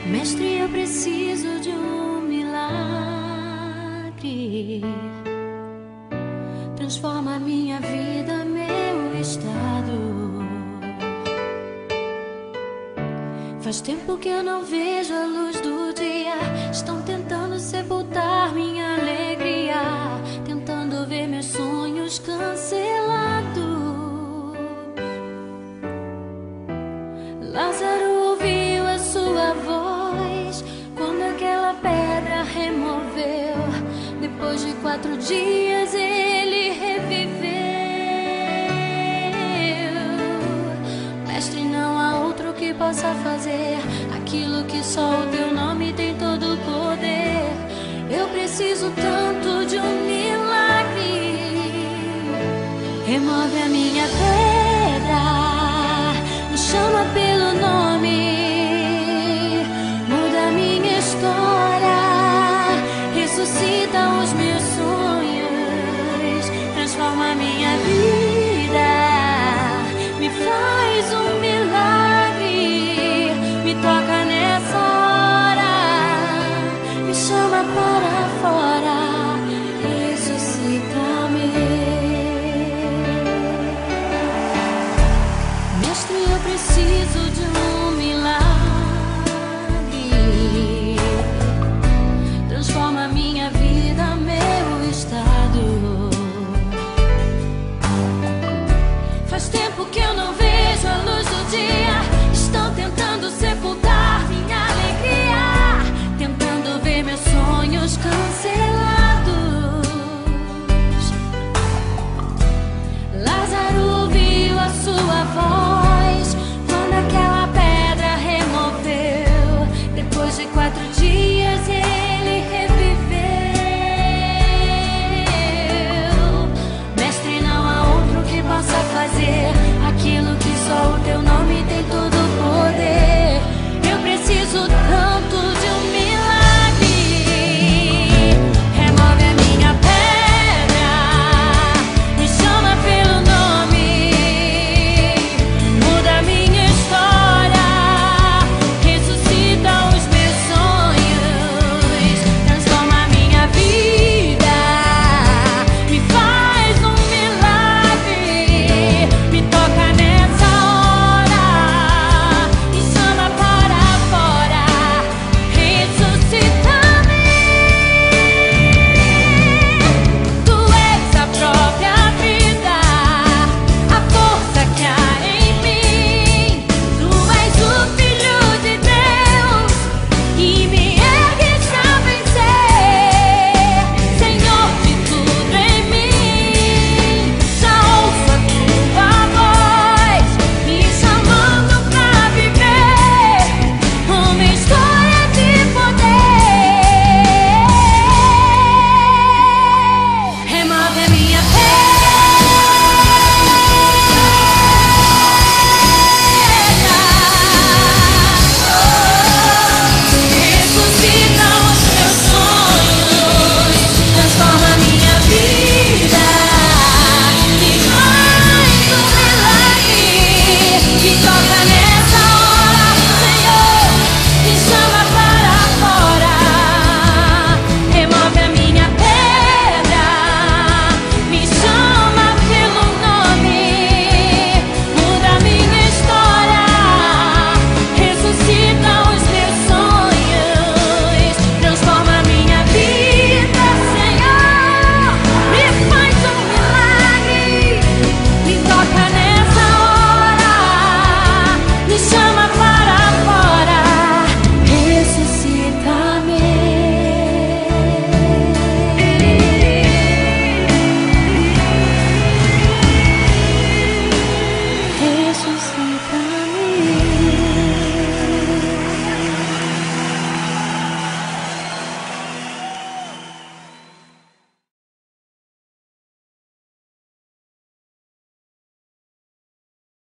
Mestre, eu preciso de um milagre. Transforma minha vida, meu estado. Faz tempo que eu não vejo a luz do dia. Estão tentando sepultar minha alegria, tentando ver meus sonhos cancelados. Lázaro ouviu a sua voz quando aquela pedra removeu. Depois de 4 dias ele reviveu. Mestre, não há outro que possa fazer aquilo que só o teu nome tem todo o poder. Eu preciso tanto